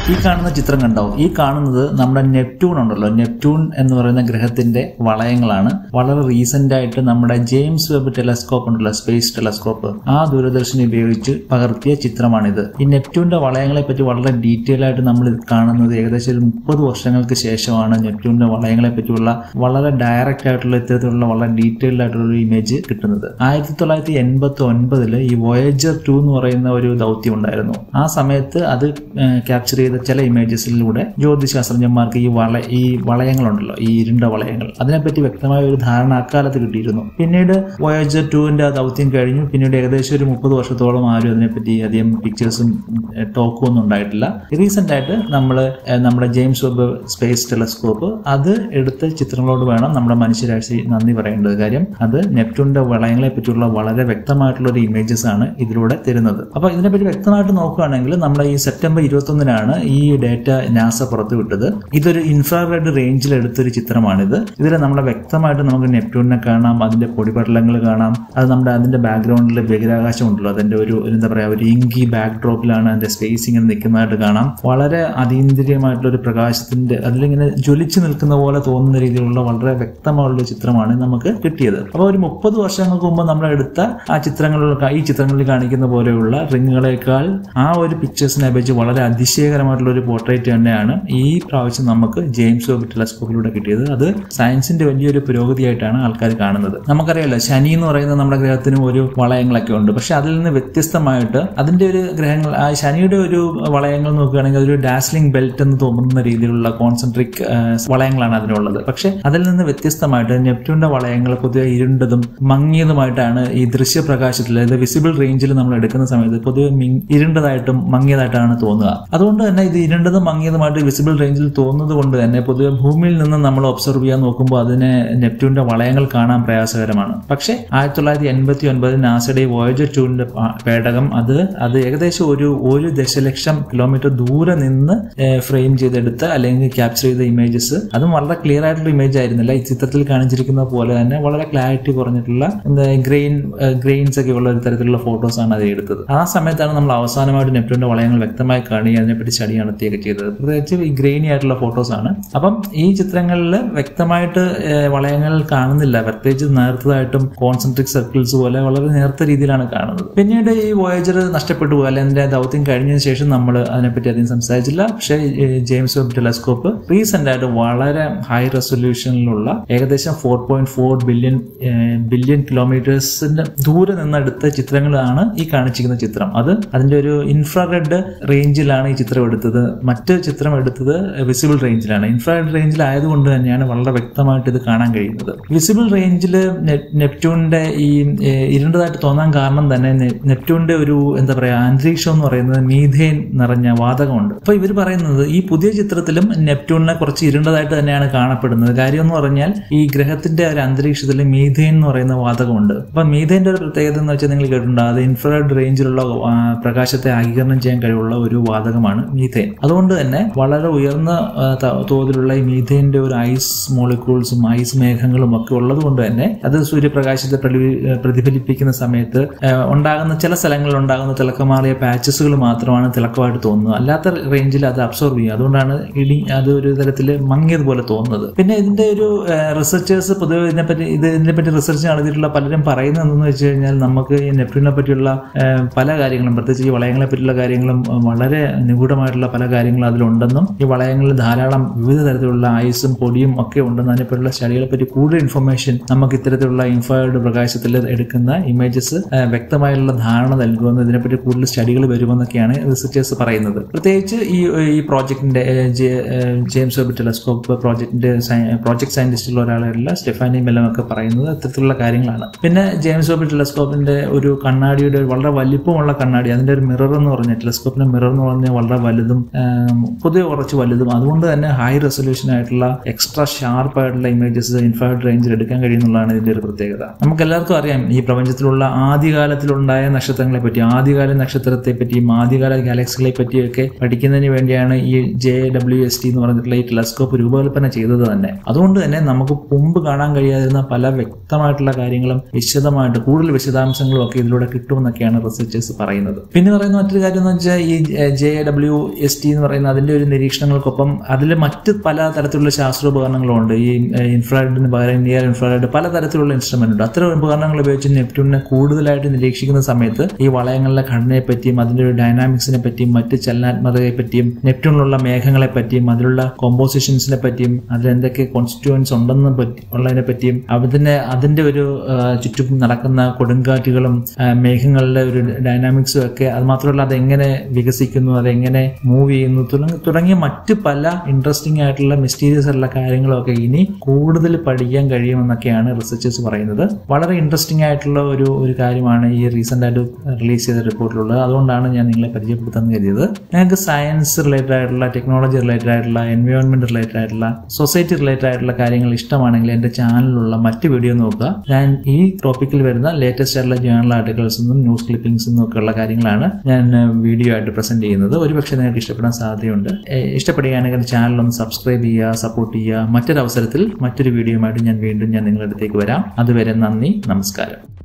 ഈ കാണുന്ന ചിത്രം കണ്ടോ? ഈ കാണുന്നത് നമ്മുടെ നെപ്റ്റ്യൂൺ ഉണ്ടല്ലോ, നെപ്റ്റ്യൂൺ എന്ന് പറയുന്ന ഗ്രഹത്തിന്റെ വളയങ്ങളാണ്. വളരെ റീസെന്റ് ആയിട്ട് നമ്മുടെ ജെയിംസ് വെബ് ടെലസ്കോപ്പ് ഉണ്ടല്ലോ, സ്പേസ് ടെലസ്കോപ്പ്, ആ ദൂരദർശിനി ഉപയോഗിച്ച് പകർത്തിയ ചിത്രമാണിത്. ഈ നെപ്റ്റ്യൂണിന്റെ വളയങ്ങളെ പറ്റി വളരെ ഡീറ്റെയിൽ ആയിട്ട് നമ്മൾ കാണുന്നത് ഏകദേശം ഒരു 30 വർഷങ്ങൾക്ക് ശേഷമാണ് നെപ്റ്റ്യൂണിന്റെ വളയങ്ങളെ പറ്റിയുള്ള വളരെ ഡയറക്റ്റ് ആയിട്ടുള്ള ഇത്തരത്തിലുള്ള വളരെ ഡീറ്റെയിൽഡ് ആയിട്ടുള്ള ഒരു ഇമേജ് കിട്ടുന്നത്. 1989 ഈ വോയേജർ 2 എന്ന് പറയുന്ന ഒരു ദൗത്യം ഉണ്ടായിരുന്നു. ആ സമയത്ത് അത് ക്യാപ്ചർ ചെയ്ത ചില ഇമേജസിലൂടെ ജ്യോതിശാസ്ത്രജ്ഞന്മാർക്ക് ഈ വളയങ്ങളുണ്ടല്ലോ, ഈ ഇരുണ്ട വളയങ്ങൾ, അതിനെപ്പറ്റി വ്യക്തമായ ഒരു ധാരണ അക്കാലത്ത് കിട്ടിയിരുന്നു. പിന്നീട് വോയേജർ 2ന്റെ ദൗത്യം കഴിഞ്ഞു. പിന്നീട് ഏകദേശം ഒരു 30 വർഷത്തോളം ആരും അതിനെപ്പറ്റി അധികം പിക്ചേഴ്സും ടോക്കും ഒന്നും ഉണ്ടായിട്ടില്ല. റീസെന്റ് ആയിട്ട് നമ്മുടെ ജെയിംസ് വെബ് സ്പേസ് ടെലസ്കോപ്പ് അത് എടുത്ത ചിത്രങ്ങളോട് വേണം നമ്മുടെ മനുഷ്യരാശി നന്ദി പറയേണ്ടത്. കാര്യം അത് നെപ്റ്റ്യൂണിന്റെ വളയങ്ങളെ പറ്റിയുള്ള വളരെ വ്യക്തമായിട്ടുള്ള ഒരു ഇമേജസ് ആണ് ഇതിലൂടെ തരുന്നത്. അപ്പൊ ഇതിനെപ്പറ്റി വ്യക്തമായിട്ട് നോക്കുകയാണെങ്കിൽ നമ്മുടെ ഈ സെപ്റ്റംബർ 21 ഈ ഡേറ്റ നാസ പുറത്തുവിട്ടത്. ഇതൊരു ഇൻഫ്രാറെഡ് റേഞ്ചിൽ എടുത്തൊരു ചിത്രമാണിത്. ഇതിൽ നമ്മളെ വ്യക്തമായിട്ട് നമുക്ക് നെപ്റ്റ്യൂണിനെ കാണാം, അതിന്റെ പൊടിപടലങ്ങൾ കാണാം. അത് അതിന്റെ ബാക്ക്ഗ്രൗണ്ടിൽ ബഹിരാകാശം ഉണ്ടല്ലോ, അതിന്റെ ഒരു എന്താ പറയാ, ഒരു ഇങ്കി ബാക്ക് ഡ്രോപ്പിലാണ് അതിന്റെ സ്പേസ് ഇങ്ങനെ നിൽക്കുന്നതായിട്ട് കാണാം. വളരെ അതീന്ദ്രിയമായിട്ടുള്ള ഒരു പ്രകാശത്തിന്റെ അതിലിങ്ങനെ ജ്വലിച്ചു നിൽക്കുന്ന പോലെ തോന്നുന്ന രീതിയിലുള്ള വളരെ വ്യക്തമായുള്ള ചിത്രമാണ് നമുക്ക് കിട്ടിയത്. അപ്പോൾ ഒരു 30 വർഷങ്ങൾക്ക് മുമ്പ് നമ്മൾ എടുത്ത ഈ ചിത്രങ്ങളിൽ കാണിക്കുന്ന പോലെയുള്ള റിങ്ങുകളെക്കാൾ ആ ഒരു പിക്ചേഴ്സിനെ അപേക്ഷിച്ച് വളരെ അതിശയകരമായിട്ടുള്ള ഒരു പോർട്രേറ്റ് തന്നെയാണ് ഈ പ്രാവശ്യം നമുക്ക് ജെയിംസ് വെബ് ടെലസ്കോപ്പിലൂടെ കിട്ടിയത്. അത് സയൻസിന്റെ വലിയൊരു പുരോഗതിയായിട്ടാണ് ആൾക്കാർ കാണുന്നത്. നമുക്കറിയാലോ, ശനി എന്ന് പറയുന്ന നമ്മുടെ ഗ്രഹത്തിനും ഒരു വളയങ്ങളൊക്കെ ഉണ്ട്. പക്ഷെ അതിൽ നിന്ന് വ്യത്യസ്തമായിട്ട് അതിന്റെ ഒരു ഗ്രഹങ്ങൾ, ആ ശനിയുടെ ഒരു വളയങ്ങൾ നോക്കുകയാണെങ്കിൽ അതൊരു ഡാസ്ലിംഗ് ബെൽറ്റ് എന്ന് തോന്നുന്ന രീതിയിലുള്ള കോൺസെൻട്രിക് വളയങ്ങളാണ് അതിനുള്ളത്. പക്ഷെ അതിൽ നിന്ന് വ്യത്യസ്തമായിട്ട് നെപ്റ്റ്യൂണിന്റെ വളയങ്ങൾ പൊതുവെ ഇരുണ്ടതും മങ്ങിയതുമായിട്ടാണ് ഈ ദൃശ്യപ്രകാശത്തിൽ, അതായത് വിസിബിൾ റേഞ്ചിൽ നമ്മൾ എടുക്കുന്ന സമയത്ത് പൊതുവെ ഇരുണ്ടതായിട്ടും മങ്ങിയതായിട്ടാണ് തോന്നുക. അതുകൊണ്ട് തന്നെ ഇത് ഇരുണ്ടതും മങ്ങിയതുമായിട്ട് വിസിബിൾ റേഞ്ചിൽ തോന്നുന്നത് കൊണ്ട് തന്നെ പൊതുവെ ഭൂമിയിൽ നിന്ന് നമ്മൾ ഒബ്സർവ് ചെയ്യാൻ നോക്കുമ്പോൾ അതിനെ നെപ്റ്റ്യൂണിന്റെ വളയങ്ങൾ കാണാൻ പ്രയാസകരമാണ്. പക്ഷേ 1989 നാസയുടെ വോയേജർ 2ന്റെ പേടകം അത് ഏകദേശം ഒരു 1 ദശലക്ഷം കിലോമീറ്റർ ദൂരെ നിന്ന് ഫ്രെയിം ചെയ്തെടുത്ത അല്ലെങ്കിൽ ക്യാപ്ചർ ചെയ്ത ഇമേജസ്, അതും വളരെ ക്ലിയർ ആയിട്ടുള്ള ഇമേജ് ആയിരുന്നില്ല. ഈ ചിത്രത്തിൽ കാണിച്ചിരിക്കുന്ന പോലെ തന്നെ വളരെ ക്ലാരിറ്റി കുറഞ്ഞിട്ടുള്ള ഗ്രെയിൻസ് ഒക്കെ ഉള്ള ഒരു തരത്തിലുള്ള ഫോട്ടോസ് ആണ് അത് എടുത്തത്. ആ സമയത്താണ് നമ്മൾ അവസാനമായിട്ട് നെപ്റ്റ്യൂണിന്റെ വളയങ്ങൾ വ്യക്തമായി കാണുകയും അതിനെപ്പറ്റി സ്റ്റഡി നടത്തിയൊക്കെ ചെയ്തത്. പ്രത്യേകിച്ച് ഈ ഗ്രെയിനി ആയിട്ടുള്ള ഫോട്ടോസ് ആണ്. അപ്പം ഈ ചിത്രങ്ങളിൽ വ്യക്തമായിട്ട് വളയങ്ങൾ കാണുന്നില്ല, പ്രത്യേകിച്ച് നേർത്തതായിട്ടും കോൺസെൻട്രിക് സർക്കിൾസ് പോലെ വളരെ നേർത്ത രീതിയിലാണ് കാണുന്നത്. പിന്നീട് ഈ വോയേജർ നഷ്ടപ്പെട്ടു പോയി, അല്ലെങ്കിൽ അതിന്റെ ദൗത്യം കഴിഞ്ഞതിന് ശേഷം നമ്മൾ അതിനെപ്പറ്റി അധികം സംസാരിച്ചില്ല. പക്ഷേ ജെയിംസ് വെബ് ടെലസ്കോപ്പ് റീസെന്റ് ആയിട്ട് വളരെ ഹൈ റെസൊല്യൂഷനിലുള്ള ഏകദേശം 4.4 ബില്യൺ കിലോമീറ്റേഴ്സിന്റെ ദൂരെ നിന്നെടുത്ത ചിത്രങ്ങളാണ് ഈ കാണിച്ചിരിക്കുന്ന ചിത്രം. അതിന്റെ ഒരു ഇൻഫ്രാറെഡ് റേഞ്ചിലാണ് ഈ ചിത്രം എടുത്തത്. മറ്റ് ചിത്രം എടുത്തത് വിസിബിൾ റേഞ്ചിലാണ്. ഇൻഫ്രാറെഡ് റേഞ്ചിൽ ആയതുകൊണ്ട് തന്നെയാണ് വളരെ വ്യക്തമായിട്ട് ഇത് കാണാൻ കഴിയുന്നത്. വിസിബിൾ റേഞ്ചിൽ നെപ്റ്റ്യൂണിന്റെ ഈ ഇരുണ്ടതായിട്ട് തോന്നാൻ കാരണം തന്നെ നെപ്റ്റ്യൂണിന്റെ ഒരു എന്താ പറയാ, അന്തരീക്ഷം എന്ന് പറയുന്നത് മീഥേൻ നിറഞ്ഞ വാതകമുണ്ട്. അപ്പൊ ഇവർ പറയുന്നത് ഈ പുതിയ ചിത്രത്തിലും നെപ്റ്റ്യൂണിനെ കുറച്ച് ഇരുണ്ടതായിട്ട് തന്നെയാണ് കാണപ്പെടുന്നത്. കാര്യം എന്ന് പറഞ്ഞാൽ ഈ ഗ്രഹത്തിന്റെ ഒരു അന്തരീക്ഷത്തിൽ മീഥേൻ എന്ന് പറയുന്ന വാതകമുണ്ട്. അപ്പൊ മീഥേന്റെ ഒരു പ്രത്യേകത എന്ന് വെച്ചാൽ നിങ്ങൾ കേട്ടിട്ടുണ്ടോ, അത് ഇൻഫ്രാറെഡ് റേഞ്ചിലുള്ള പ്രകാശത്തെ ആഗിരണം ചെയ്യാൻ കഴിവുള്ള ഒരു വാതകമാണ് മീഥേൻ. അതുകൊണ്ട് തന്നെ വളരെ ഉയർന്ന തോതിലുള്ള ഈ മീഥേന്റെ ഒരു ഐസ് മോളിക്യൂൾസും ഐസ് മേഘങ്ങളും ഒക്കെ ഉള്ളത് കൊണ്ട് തന്നെ അത് സൂര്യപ്രകാശത്തെ പ്രതിഫലിപ്പിക്കുന്ന സമയത്ത് ഉണ്ടാകുന്ന ചില സ്ഥലങ്ങളിൽ ഉണ്ടാകുന്ന തിളക്കമാറിയ പാച്ചസുകൾ മാത്രമാണ് തിളക്കമായിട്ട് തോന്നുന്നത്. അല്ലാത്ത റേഞ്ചിൽ അത് അബ്സോർവ് ചെയ്യും. അതുകൊണ്ടാണ് അത് ഒരു തരത്തിൽ മങ്ങിയതുപോലെ തോന്നുന്നത്. പിന്നെ ഇതിന്റെ ഒരു റിസർച്ചേഴ്സ് പൊതുവെ ഇതിനെപ്പറ്റി റിസർച്ച് നടത്തിയിട്ടുള്ള പലരും പറയുന്നത് എന്തെന്ന് വെച്ച് കഴിഞ്ഞാൽ, നമുക്ക് ഈ നെപ്റ്റ്യൂണിനെ പറ്റിയുള്ള പല കാര്യങ്ങളും, പ്രത്യേകിച്ച് ഈ വളയങ്ങളെ പറ്റിയുള്ള കാര്യങ്ങളും വളരെ നിഗൂഢമായിട്ടുള്ള പല കാര്യങ്ങളും അതിലുണ്ടെന്നും ഈ വളയങ്ങളിൽ ധാരാളം വിവിധ തരത്തിലുള്ള ഐസും പൊടിയും ഒക്കെ ഉണ്ടെന്നും അതിനെപ്പറ്റിയുള്ള സ്റ്റഡികളെ പറ്റി കൂടുതൽ ഇൻഫർമേഷൻ നമുക്ക് ഇത്തരത്തിലുള്ള ഇൻഫ്രാറെഡ് പ്രകാശത്തിൽ എടുക്കുന്ന ഇമേജസ് വ്യക്തമായുള്ള ധാരണ നൽകുമെന്ന്, ഇതിനെപ്പറ്റി കൂടുതൽ സ്റ്റഡികൾ വരുമെന്നൊക്കെയാണ് റിസർച്ചേഴ്സ് പറയുന്നത്. പ്രത്യേകിച്ച് ഈ പ്രോജക്ടിന്റെ ജെയിംസ് വെബ് ടെലസ്കോപ്പ് പ്രോജക്ട് സയന്റിസ്റ്റുള്ള ഒരാളല്ല സ്റ്റെഫാനി മെല്ലം ഒക്കെ പറയുന്നത് അത്തരത്തിലുള്ള കാര്യങ്ങളാണ്. പിന്നെ ജെയിംസ് വെബ് ടെലസ്കോപ്പിന്റെ ഒരു കണ്ണാടിയുടെ വളരെ വലിപ്പമുള്ള കണ്ണാടി, അതിന്റെ ഒരു മിറർ എന്ന് പറഞ്ഞാൽ, ടെലസ്കോപ്പിന്റെ മിറർ എന്ന് പറഞ്ഞാൽ വളരെ വലുതും പൊതുവെ കുറച്ച് വലുതും, അതുകൊണ്ട് തന്നെ ഹൈ റെസൊല്യൂഷൻ ആയിട്ടുള്ള എക്സ്ട്രാ ഷാർപ്പ് ആയിട്ടുള്ള ഇമേജസ് ഇൻഫ്രാറെഡ് റേഞ്ചിൽ എടുക്കാൻ കഴിയുന്നതാണ് ഇതിന്റെ ഒരു പ്രത്യേകത. നമുക്ക് എല്ലാവർക്കും അറിയാം ഈ പ്രപഞ്ചത്തിലുള്ള ആദ്യകാലത്തിലുണ്ടായ നക്ഷത്രങ്ങളെ പറ്റി, ആദ്യകാല നക്ഷത്രത്തെ പറ്റിയും ആദ്യകാല ഗാലക്സികളെ പറ്റിയൊക്കെ പഠിക്കുന്നതിന് വേണ്ടിയാണ് ഈ JWST എന്ന് പറഞ്ഞിട്ടുള്ള ഈ ടെലസ്കോപ്പ് രൂപകൽപ്പന ചെയ്തത് തന്നെ. അതുകൊണ്ട് തന്നെ നമുക്ക് മുമ്പ് കാണാൻ കഴിയാതിരുന്ന പല വ്യക്തമായിട്ടുള്ള കാര്യങ്ങളും വിശദമായിട്ട് കൂടുതൽ വിശദാംശങ്ങളും ഒക്കെ ഇതിലൂടെ കിട്ടുമെന്നൊക്കെയാണ് റിസർച്ചേഴ്സ് പറയുന്നത്. പിന്നെ പറയുന്ന മറ്റൊരു കാര്യം എന്ന് വെച്ചാൽ ഈ ജെവ്എസ്റ്റ് എന്ന് പറയുന്ന അതിന്റെ ഒരു നിരീക്ഷണങ്ങൾക്കൊപ്പം അതിൽ മറ്റ് പല തരത്തിലുള്ള ശാസ്ത്രോപകരണങ്ങളും ഉണ്ട്. ഈ ഇൻഫ്രാറെഡിന് പകരം നിയർ ഇൻഫ്രാറെഡ് പലതരത്തിലുള്ള ഇൻസ്ട്രുമെന്റ് ഉണ്ട്. അത്തരം ഉപകരണങ്ങൾ ഉപയോഗിച്ച് നെപ്റ്റ്യൂണിനെ കൂടുതലായിട്ട് നിരീക്ഷിക്കുന്ന സമയത്ത് ഈ വളയങ്ങളുടെ ഘടനയെ പറ്റിയും അതിന്റെ ഒരു ഡൈനാമിക്സിനെ പറ്റിയും മറ്റ് ചലനാത്മകതയെ പറ്റിയും നെപ്റ്റ്യൂണിലുള്ള മേഘങ്ങളെ പറ്റിയും അതിലുള്ള കോമ്പോസിഷൻസിനെ പറ്റിയും അതിലെന്തൊക്കെ കോൺസ്റ്റിറ്റ്യൂവൻസ് ഉണ്ടെന്ന് ഉള്ളതിനെ പറ്റിയും അതിന്റെ ഒരു ചുറ്റും നടക്കുന്ന കൊടുങ്കാറ്റുകളും മേഘങ്ങളുടെ ഒരു ഡൈനാമിക്സും ഒക്കെ, അത് മാത്രമല്ല അതെങ്ങനെ വികസിക്കുന്നു, അതെങ്ങനെ മൂവ് ചെയ്യുന്നു തുടങ്ങിയ മറ്റ് പല ഇൻട്രസ്റ്റിംഗ് ആയിട്ടുള്ള മിസ്റ്റീരിയസ് ആയിട്ടുള്ള കാര്യങ്ങളൊക്കെ ഇനി കൂടുതൽ പഠിക്കാൻ കഴിയുമെന്നൊക്കെയാണ് റിസർച്ചേഴ്സ് പറയുന്നത്. വളരെ ഇൻട്രസ്റ്റിംഗ് ആയിട്ടുള്ള ഒരു കാര്യമാണ് ഈ റീസെന്റ് ആയിട്ട് റിലീസ് ചെയ്ത റിപ്പോർട്ടിലുള്ളത്. അതുകൊണ്ടാണ് ഞാൻ നിങ്ങളെ പരിചയപ്പെടുത്താൻ കരുതിയത്. നിങ്ങൾക്ക് സയൻസ് റിലേറ്റഡ് ആയിട്ടുള്ള, ടെക്നോളജി റിലേറ്റഡ് ആയിട്ടുള്ള, എൻവയോൺമെന്റ് റിലേറ്റഡ് ആയിട്ടുള്ള, സൊസൈറ്റി റിലേറ്റഡ് ആയിട്ടുള്ള കാര്യങ്ങൾ ഇഷ്ടമാണെങ്കിൽ എന്റെ ചാനലിലുള്ള മറ്റ് വീഡിയോ നോക്കുക. ഞാൻ ഈ ടോപ്പിക്കിൽ വരുന്ന ലേറ്റസ്റ്റ് ആയിട്ടുള്ള ജേണൽ ആർട്ടിക്കിൾസും ന്യൂസ് ക്ലിപ്പിംഗ്സും ഒക്കെ ഉള്ള കാര്യങ്ങളാണ് ഞാൻ വീഡിയോ ആയിട്ട് പ്രസന്റ് ചെയ്യുന്നത്. ഒരുപക്ഷെ നിങ്ങൾക്ക് ഇഷ്ടപ്പെടാൻ സാധ്യതയുണ്ട്. ഇഷ്ടപ്പെടുകയാണെങ്കിൽ ചാനൽ ഒന്ന് സബ്സ്ക്രൈബ് ചെയ്യുക, സപ്പോർട്ട് ചെയ്യുക. മറ്റൊരു അവസരത്തിൽ മറ്റൊരു വീഡിയോയുമായിട്ട് ഞാൻ നിങ്ങളുടെ അടുത്തേക്ക് വരാം. അതുവരെ നന്ദി, നമസ്കാരം.